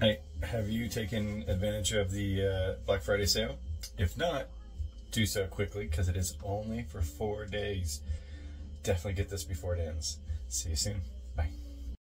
Hey, have you taken advantage of the Black Friday sale? If not, do so quickly because it is only for 4 days. Definitely get this before it ends. See you soon.